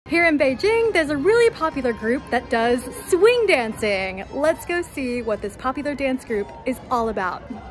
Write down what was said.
Here in Beijing, there's a really popular group that does swing dancing. Let's go see what this popular dance group is all about.